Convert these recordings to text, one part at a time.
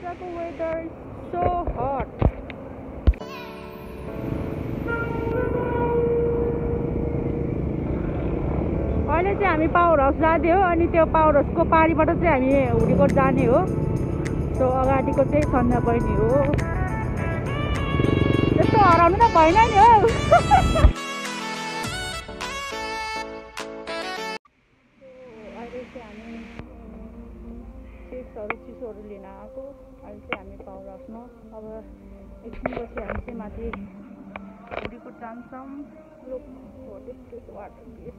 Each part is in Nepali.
आजको वेदर इज सो हट। अहिले चाहिँ हामी पावर हाउस जाँदै हो अनि त्यो पावर हाउसको पारिबाट चाहिँ हामी हुडीकोट जाने हो। सो अगाडिको चाहिँ सन्ध्या बहिनी हो। यस्तो हराउनु त भएन नि हो। अहिले चाहिँ हामी चिप्सहरू चिसोहरू लिन आएको। अहिले चाहिँ हामी पावर हाउसमा अब एकछिनपछि हामी चाहिँ माथि हुडीकोट जान्छौँ। Look for this water please.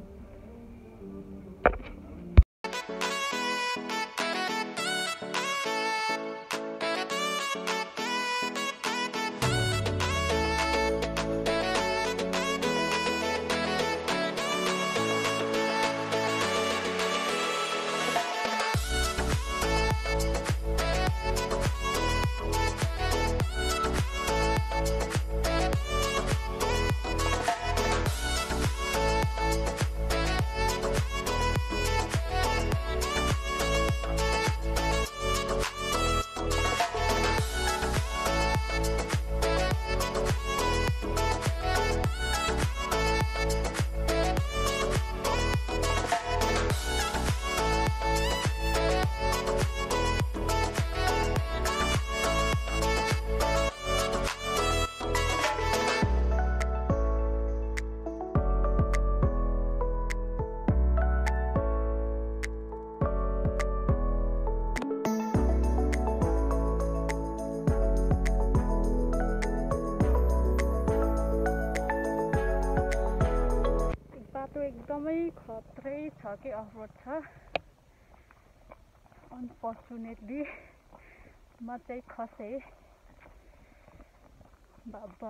एकदमै खत्रै छ कि अफरोड छ। अनफर्चुनेटली म चाहिँ खसेँ बाबा।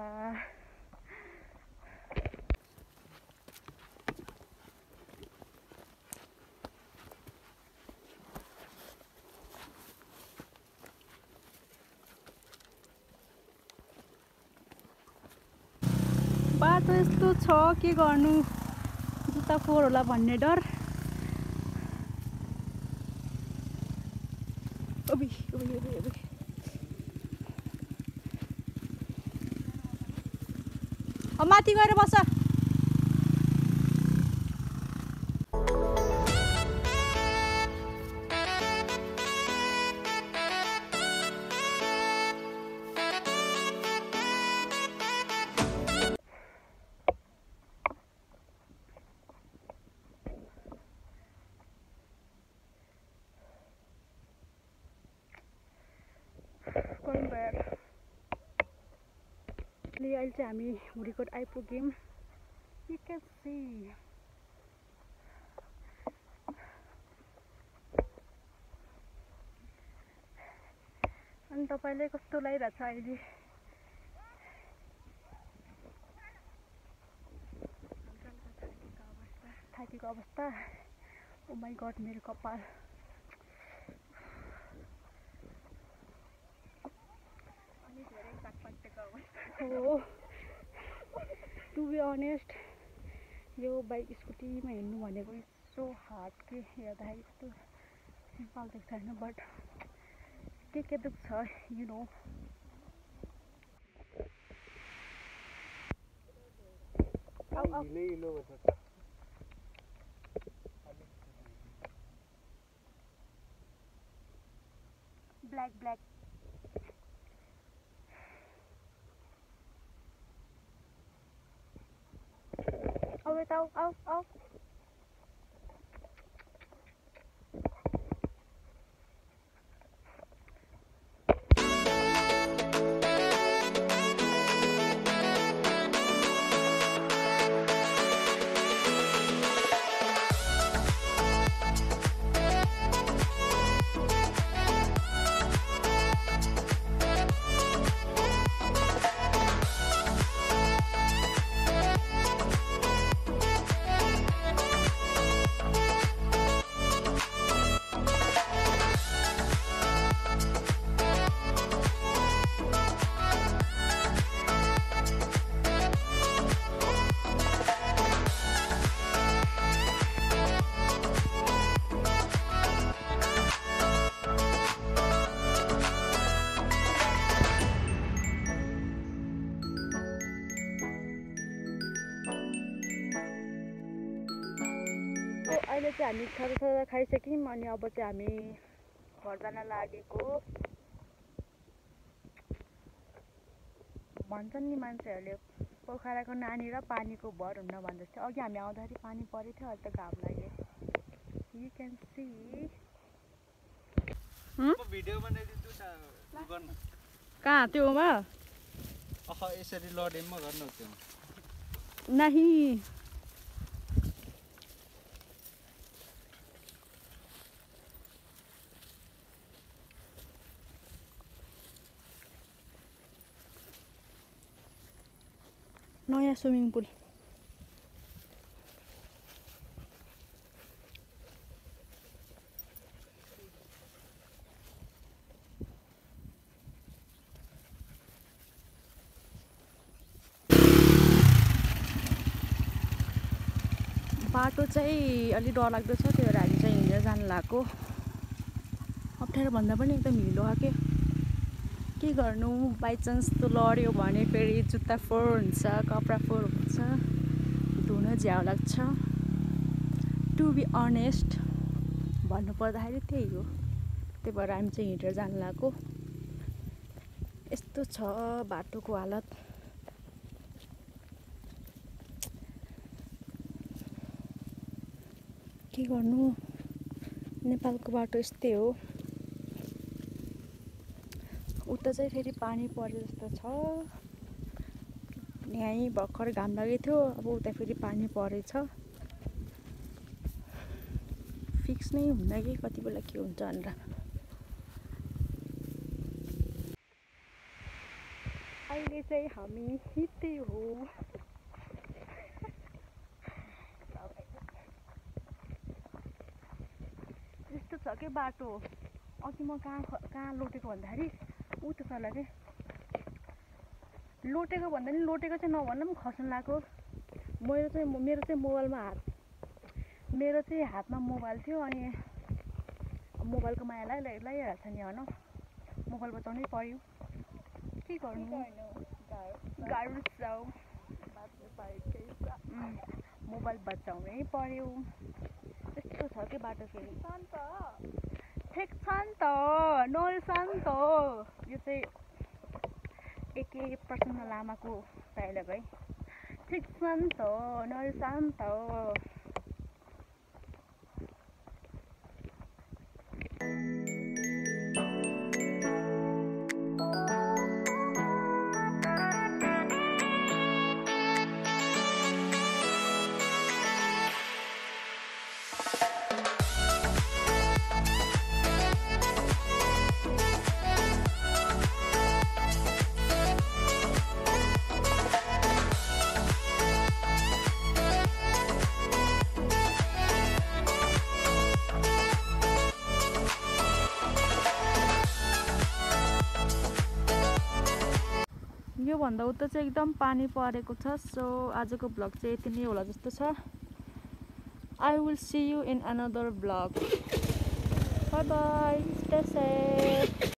बाटो यस्तो छ के गर्नु, जुत्ता फोहोर होला भन्ने डर। अब माथि गएर बस। अहिले चाहिँ हामी हुडीकोट आइपुग्यौँ। यु क्यान सी अनि तपाईँले कस्तो लागिरहेछ अहिले? थाकेको अवस्था। ओ माई गड मेरो कपाल। हो टु बी अनेस्ट यो बाइक स्कुटीमा हिँड्नु भनेको सो हार्ड के हेर्दाखेरि यस्तो सिम्पल देख्छ होइन, बट के दुख्छ यु नो। ब्ल्याक आऊ अहिले चाहिँ हामी खाजा खाइसक्यौँ अनि अब चाहिँ हामी घर जान लागेको। भन्छन् नि मान्छेहरूले पोखराको नानी र पानीको भर हुन्न भन्दैछ। अघि हामी आउँदाखेरि पानी परेको थियो, अहिले त घाम लाग्यो। यु क्यान सी भिडियो बनाइदिन्छु गर्न कहाँ त्योमा यसरी लडेमा गर्नु त्यो नाही नयाँ स्विमिङ पुल। बाटो चाहिँ अलि डरलाग्दो छ, त्यही भएर हामी चाहिँ हिँडेर जानु लागेको। अप्ठ्यारो भन्दा पनि एकदम हिलो आके के गर्नु, बाइचान्स त लड्यो भने फेरि जुत्ता फोहोर हुन्छ, कपडा फोहोर हुन्छ, धुन झ्याउ लाग्छ। टु बी अनेस्ट भन्नु पर्दाखेरि त्यही हो। त्यही भएर हामी चाहिँ हिँडेर जानु लागेको। यस्तो छ बाटोको हालत। के गर्नु, नेपालको बाटो यस्तै हो। उता चाहिँ फेरि पानी परे जस्तो छ। यहीँ भर्खर घाम लागेको थियो, अब उता फेरि पानी परेछ। फिक्स नै हुन्न कि कति बेला के हुन्छ भनेर। अहिले चाहिँ हामी हिँड्दै हो। यस्तो छ के बाटो। अघि म कहाँ लोटेको भन्दाखेरि उता तल के लोटेको भन्दा नि लोटेको चाहिँ नभन्दा पनि खस्न लाग्यो। मेरो चाहिँ हातमा मोबाइल थियो अनि मोबाइलको माया लागिरहेको छ नि होइन। मोबाइल बचाउनै पर्यो। के गर्नु, गाह्रो छ। मोबाइल बचाउनै पर्यो। यस्तो छ के बाटो फेरि। ठिक छ नि त, नरिसा नि त। यो चाहिँ एके प्रसन्न लामाको डायलग है। ठिक छ नि त, नरिसा नि त। योभन्दा उता चाहिँ एकदम पानी परेको छ। सो आजको ब्लग चाहिँ यति नै होला जस्तो छ। I will see you in another blog. Bye bye, stay safe.